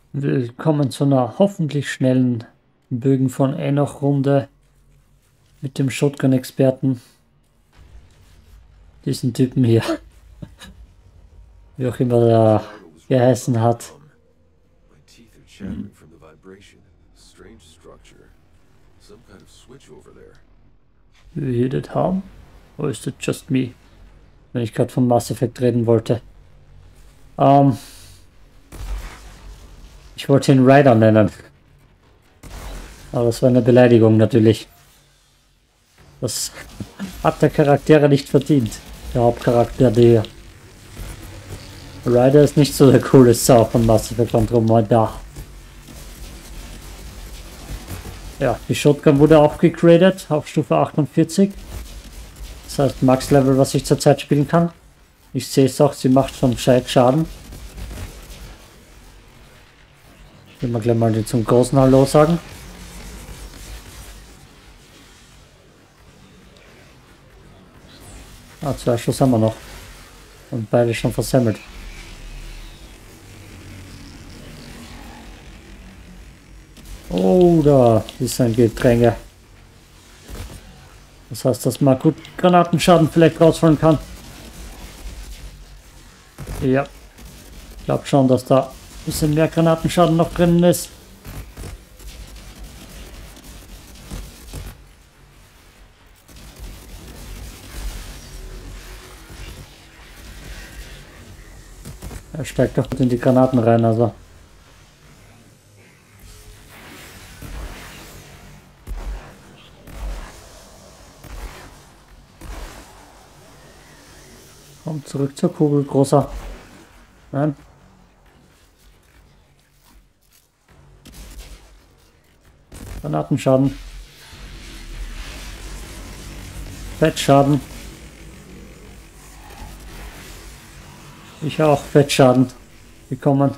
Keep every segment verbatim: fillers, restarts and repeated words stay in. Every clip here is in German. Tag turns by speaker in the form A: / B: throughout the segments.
A: Willkommen zu einer hoffentlich schnellen Bögen von Enoch-Runde mit dem Shotgun-Experten. Diesen Typen hier. Wie auch immer der geheißen hat. You hear that harm? Or is it just me? Wenn ich gerade von Mass Effect reden wollte. Ähm... Ich wollte ihn Ryder nennen. Aber das war eine Beleidigung natürlich. Das hat der Charaktere nicht verdient. Der Hauptcharakter, der Ryder ist nicht so der coole Sau von Mass Effect Andromeda da. Ja, die Shotgun wurde auch gegradet auf Stufe achtundvierzig. Das heißt Max Level, was ich zurzeit spielen kann. Ich sehe es auch, sie macht schon gescheit Schaden. Gehen wir gleich mal den zum großen Hallo sagen. Ah, zwei Schuss haben wir noch. Und beide schon versemmelt. Oh, da ist ein Gedränge. Das heißt, dass man gut Granatenschaden vielleicht rausholen kann. Ja. Ich glaube schon, dass da ein bisschen mehr Granatenschaden noch drin ist. Er steigt doch gut in die Granaten rein, also. Komm zurück zur Kugel, großer. Nein. Granatenschaden. Fettschaden. Ich auch Fettschaden bekommen.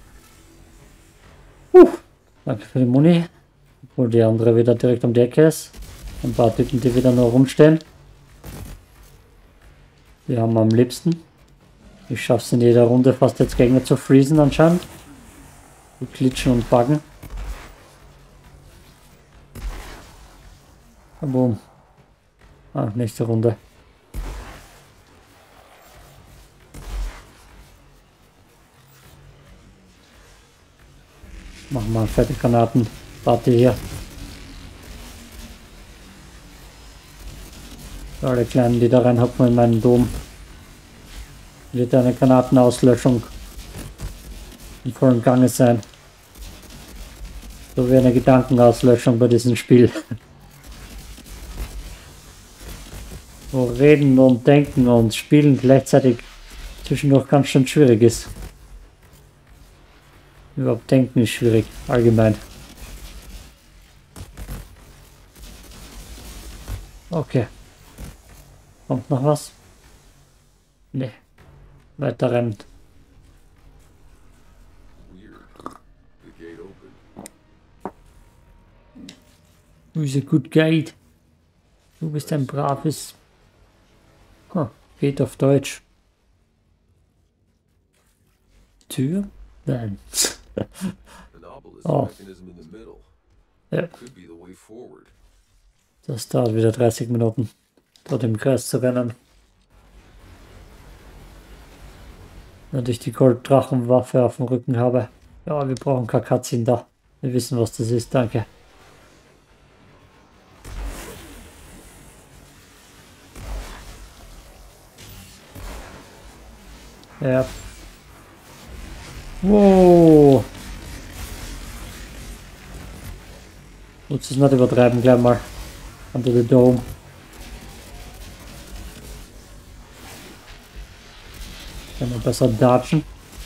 A: Uh, danke für die Muni. Obwohl die andere wieder direkt um die Ecke ist. Ein paar Typen, die wieder nur rumstehen. Die haben wir am liebsten. Ich schaffe es in jeder Runde fast jetzt Gegner zu freezen anscheinend. Die glitschen und buggen. Boom. Ah, nächste Runde. Machen wir fette Granaten. Warte hier. Alle Kleinen, die da reinhocken in meinen Dom. Wird eine Granatenauslöschung im vollen Gange sein. So wie eine Gedankenauslöschung bei diesem Spiel. Wo Reden und Denken und Spielen gleichzeitig zwischendurch ganz schön schwierig ist. Überhaupt Denken ist schwierig, allgemein. Okay. Kommt noch was? Nee. Weiter rennt. Who's a good guide? Du bist ein braves... Huh, geht auf Deutsch. Tür? Nein. Oh. Ja. Das dauert wieder dreißig Minuten, dort im Kreis zu rennen. Wenn ich die Gold-Drachenwaffe auf dem Rücken habe. Ja, wir brauchen keine Cutscene da. Wir wissen, was das ist, danke. Ja. Wow. Muss es nicht übertreiben, gleich mal. Under the dome. Kann man besser dodgen.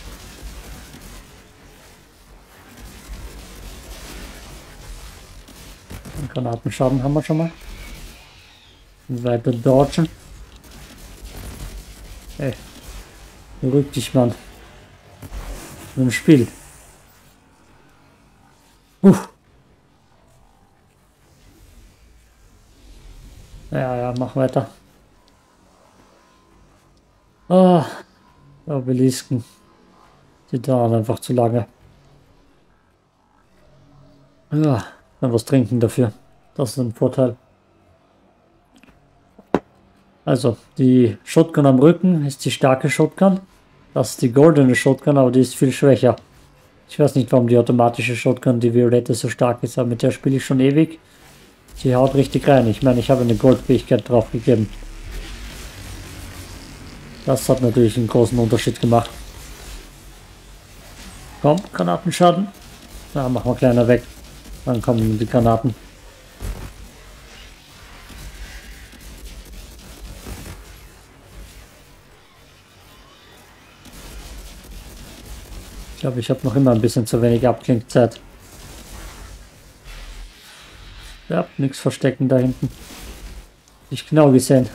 A: Und Granatenschaden haben wir schon mal. Und weiter dodgen. Ey. Beruhig dich, Mann. Nur ein Spiel. Uff. Ja, ja, mach weiter. Ah, Obelisken. Die dauern einfach zu lange. Ja, dann was trinken dafür. Das ist ein Vorteil. Also, die Shotgun am Rücken ist die starke Shotgun. Das ist die goldene Shotgun, aber die ist viel schwächer. Ich weiß nicht, warum die automatische Shotgun, die violette, so stark ist, aber mit der spiele ich schon ewig. Die haut richtig rein. Ich meine, ich habe eine Goldfähigkeit drauf gegeben. Das hat natürlich einen großen Unterschied gemacht. Komm, Granatenschaden. Na, machen wir kleiner weg. Dann kommen die Granaten. Ich glaube, ich habe noch immer ein bisschen zu wenig Abklingzeit. Ja, nichts verstecken da hinten. Ich genau gesehen.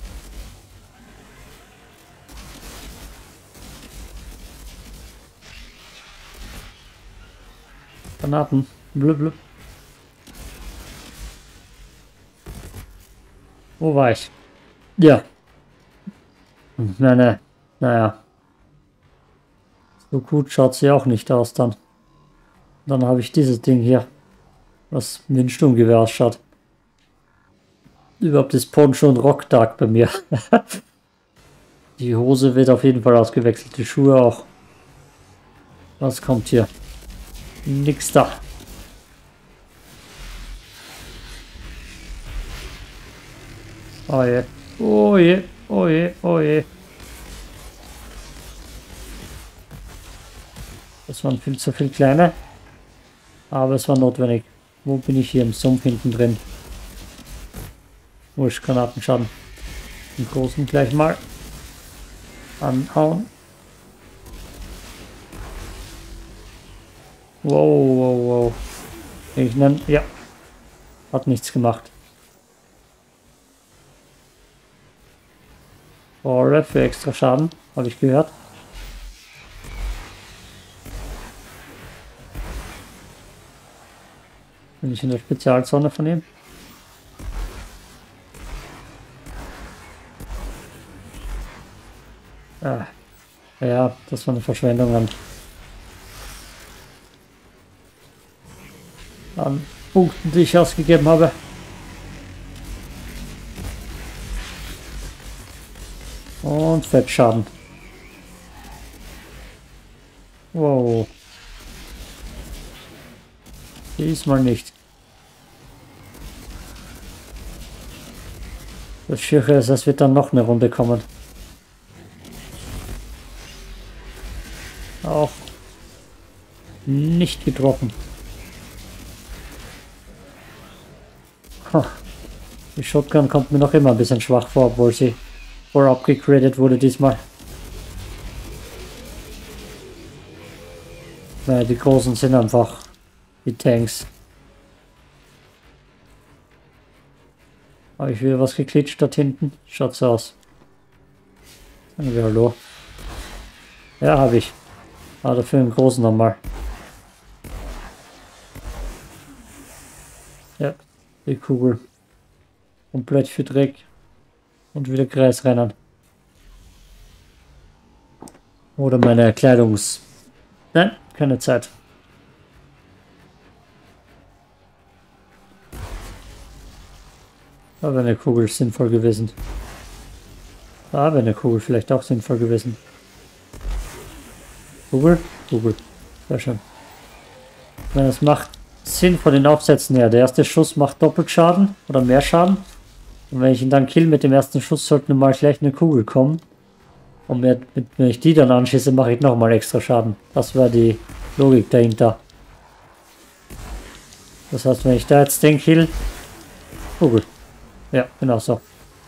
A: Granaten. Blub, blub. Wo war ich? Ja. Meine, naja. So gut schaut sie auch nicht aus dann. Dann habe ich dieses Ding hier, was wie ein Sturmgewehr ausschaut. Überhaupt ist Poncho und Rocktag bei mir. Die Hose wird auf jeden Fall ausgewechselt, die Schuhe auch. Was kommt hier? Nix da. Oh je, oh je, oh je, oh je. Das waren viel zu viel kleine. Aber es war notwendig. Wo bin ich hier im Sumpf hinten drin? Wo ist Granatenschaden? Den großen gleich mal anhauen. Wow, wow, wow. Ich nenne, ja. Hat nichts gemacht. Aura für extra Schaden, habe ich gehört. Bin ich in der Spezialzone von ihm? Ah, ja, das war eine Verschwendung an, an Punkten, die ich ausgegeben habe. Und Fettschaden. Wow. Diesmal nicht. Das Schirche ist, es wird dann noch eine Runde kommen. Auch nicht getroffen. Ha. Die Shotgun kommt mir noch immer ein bisschen schwach vor, obwohl sie vorab gecreated wurde diesmal. Naja, die großen sind einfach die Tanks. Habe ich wieder was geklitscht dort hinten? Schaut so aus. Sagen wir hallo. Ja, habe ich. Aber dafür einen großen nochmal. Ja, die Kugel. Komplett für Dreck. Und wieder Kreisrennen. Oder meine Kleidungs... Nein, keine Zeit. Da wäre eine Kugel sinnvoll gewesen. Da wäre eine Kugel vielleicht auch sinnvoll gewesen. Kugel? Kugel. Sehr schön. Ich meine, das macht Sinn von den Aufsätzen her. Der erste Schuss macht doppelt Schaden oder mehr Schaden. Und wenn ich ihn dann kill mit dem ersten Schuss, sollte mal gleich eine Kugel kommen. Und wenn ich die dann anschieße, mache ich nochmal extra Schaden. Das war die Logik dahinter. Das heißt, wenn ich da jetzt den kill... Kugel. Ja, genau so.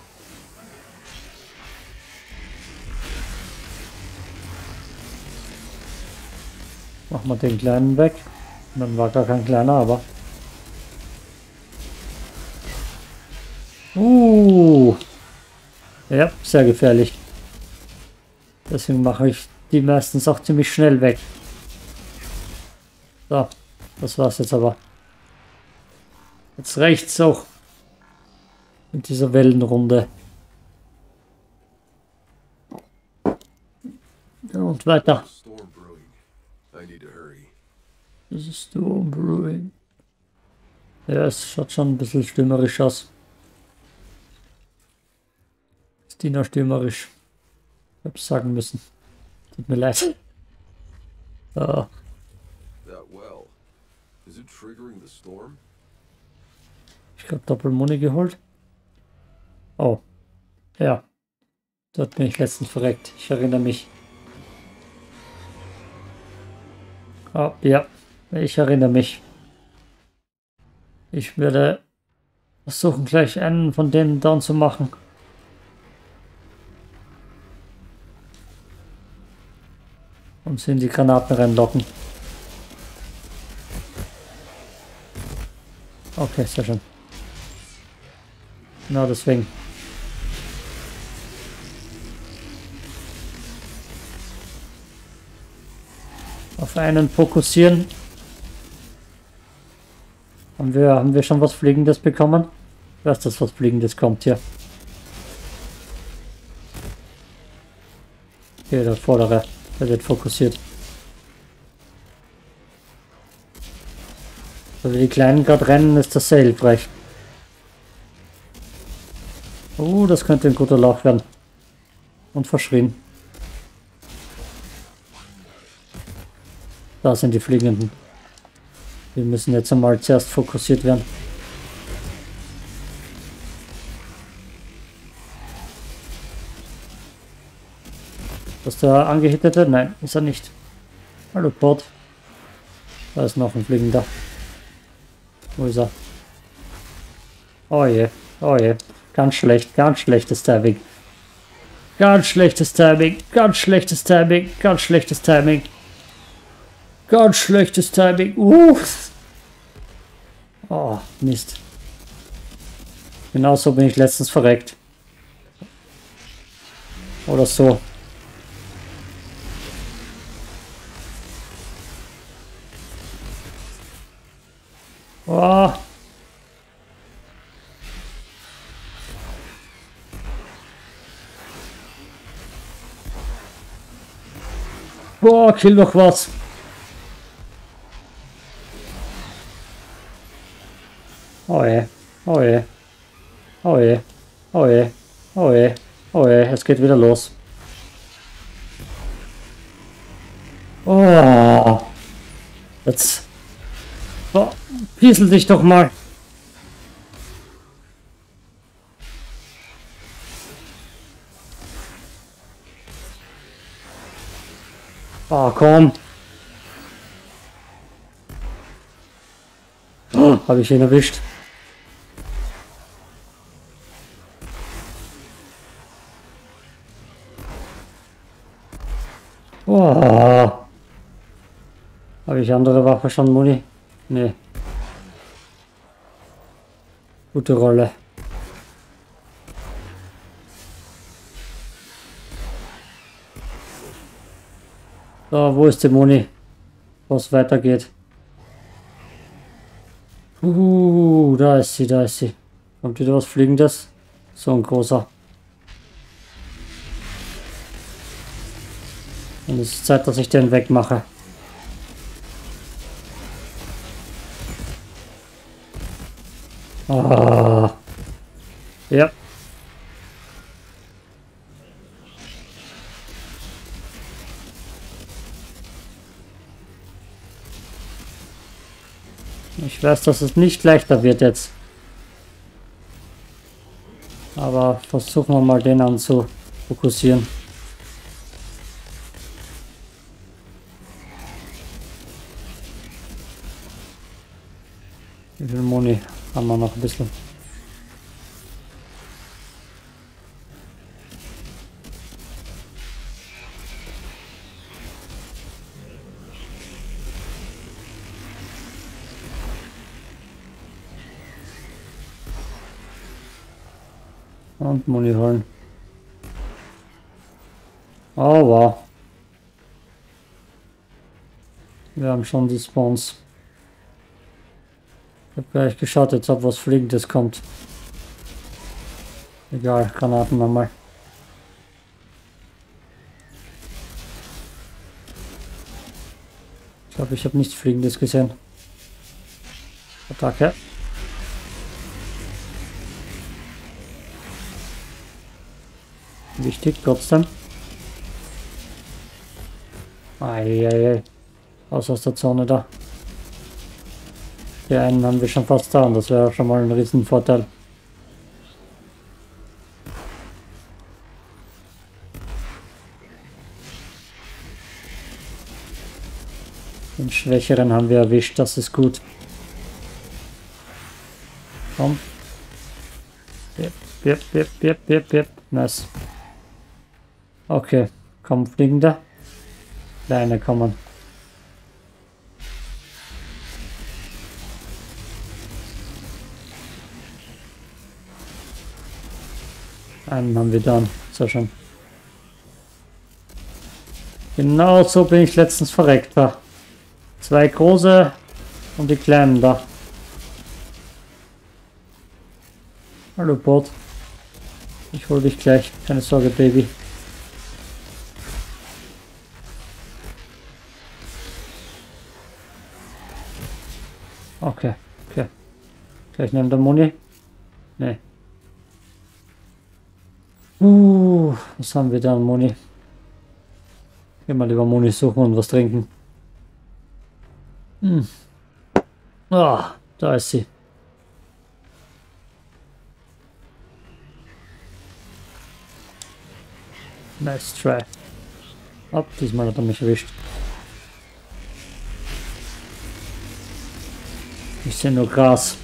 A: Machen wir den kleinen weg. Und dann war gar kein kleiner, aber... Uh. Ja, sehr gefährlich. Deswegen mache ich die meistens auch ziemlich schnell weg. So, das war's jetzt aber. Jetzt reicht's auch mit dieser Wellenrunde. Und weiter. Das ist Storm Brewing. Ja, es schaut schon ein bisschen stürmerisch aus. Ist Dino stürmerisch. Ich hab's sagen müssen. Tut mir leid. Ah.
B: That well. Is it triggering the storm?
A: Ich habe Doppelmuni geholt. Oh. Ja. Dort bin ich letztens verreckt. Ich erinnere mich. Oh, ja. Ich erinnere mich. Ich werde versuchen, gleich einen von denen down zu machen. Und sie in die Granaten reinlocken. Okay, sehr schön. Genau deswegen. Auf einen fokussieren. Haben wir, haben wir schon was Fliegendes bekommen? Ich weiß, dass was Fliegendes kommt hier. Okay, der vordere, der wird fokussiert. So wie die Kleinen gerade rennen, ist das sehr hilfreich. Oh, das könnte ein guter Lauf werden. Und verschrien. Da sind die Fliegenden. Wir müssen jetzt einmal zuerst fokussiert werden. Ist der Angehittete? Nein, ist er nicht. Hallo Port. Da ist noch ein Fliegender. Wo ist er? Oh je, oh je. Ganz schlecht, ganz schlechtes Timing. Ganz schlechtes Timing, ganz schlechtes Timing, ganz schlechtes Timing. Ganz schlechtes Timing. Uh. Oh, Mist. Genauso bin ich letztens verreckt. Oder so. Oh. Boah, kill doch was. Oh je, oh je, oh je, oh je, oh je, oh je, es geht wieder los. Oh. Jetzt. Oh, piesel dich doch mal. Oh, komm. Oh, habe ich ihn erwischt. Oh. Habe ich andere Waffe schon, Muni? Nee. Gute Rolle. So, wo ist die Muni? Wo es weitergeht. Uh, da ist sie, da ist sie. Kommt wieder was Fliegendes? So ein großer. Und es ist Zeit, dass ich den wegmache. Ah. Ja. Ich weiß, dass es nicht leichter wird jetzt. Aber versuchen wir mal den anzufokussieren. Wie viel Muni haben wir noch ein bisschen? Und Muni holen. Oh wow. Wir haben schon die Spawns. Ich habe gleich geschaut, jetzt ob was Fliegendes kommt. Egal, Granaten nochmal. Ich glaube, ich habe nichts Fliegendes gesehen. Attacke. Wichtig, trotzdem. Eieiei. Raus aus der Zone da. Die einen haben wir schon fast da und das wäre schon mal ein Riesenvorteil. Den Schwächeren haben wir erwischt, das ist gut. Komm. Yep, yep, yep, yep, yep, yep. Nice. Okay, komm, fliegender. Kleine kommen. Einen haben wir dann. Sehr schön. Genau so bin ich letztens verreckt war. Zwei große und die kleinen da. Hallo Boot. Ich hol dich gleich. Keine Sorge, Baby. Okay, okay. Gleich neben der Muni. Nee. Uh, was haben wir da an Muni? Gehen wir lieber Muni suchen und was trinken. Hm. Ah, da ist sie. Nice try. Ab, diesmal hat er mich erwischt. Ich sehe nur Gras.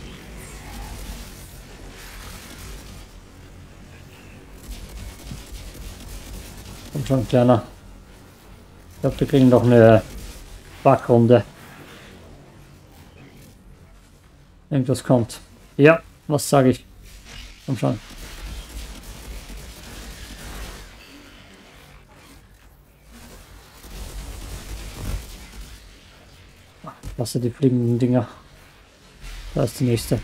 A: Komm schon, Kleiner. Ich glaube, wir kriegen doch eine Backrunde. Irgendwas kommt. Ja, was sage ich? Komm schon. Lasse die fliegenden Dinger. Da ist die nächste.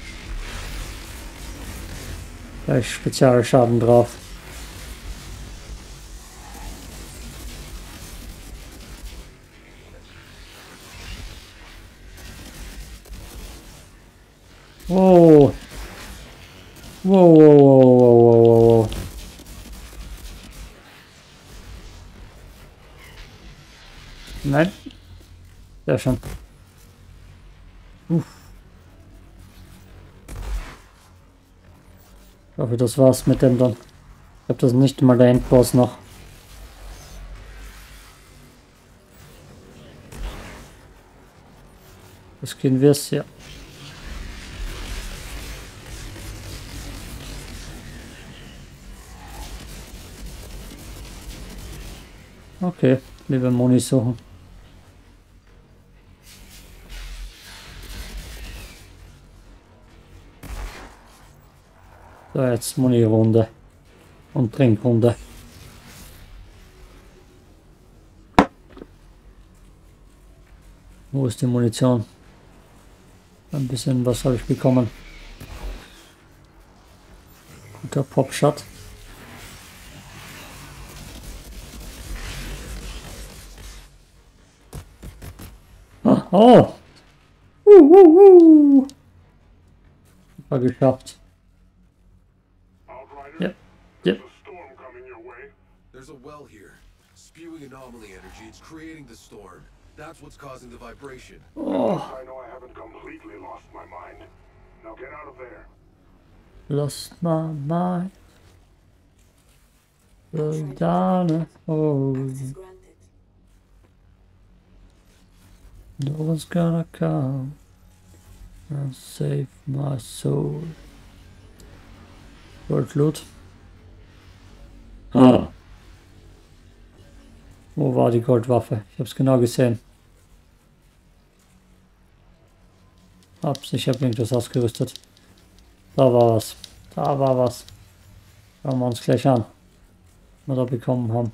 A: Gleich Spezialschaden drauf. Wow. Wow, wow, wow, wow, wow, wow. Nein. Sehr schön. Uff. Ich hoffe, das war's mit dem dann. Ich glaube, das ist nicht mal der Endboss noch. Das gehen wir es, ja. Okay, lieber Moni suchen. So, jetzt Muni-Runde und Trinkrunde. Wo ist die Munition? Ein bisschen was habe ich bekommen. Guter Popshot. Ah, oh! Uh, uh, uh. War geschafft. Yep, yep.
B: There's a well here. Spewing anomaly energy, it's creating the storm. That's what's causing the vibration.
A: Oh.
C: I know I haven't completely lost my mind. Now get out of there.
A: Lost my mind. Go down. Oh. No one's gonna come and save my soul. Goldloot. Ah. Wo war die Goldwaffe? Ich habe es genau gesehen. Hab's, ich habe irgendwas ausgerüstet. Da war was. Da war was. Schauen wir uns gleich an, was wir da bekommen haben.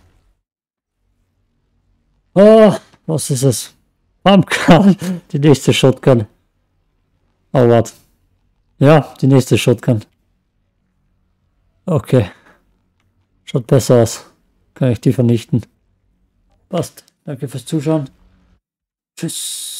A: Oh, was ist es? Pumpgun. Die nächste Shotgun. Oh, warte. Ja, die nächste Shotgun. Okay. Schaut besser aus. Kann ich die vernichten. Passt. Danke fürs Zuschauen. Tschüss.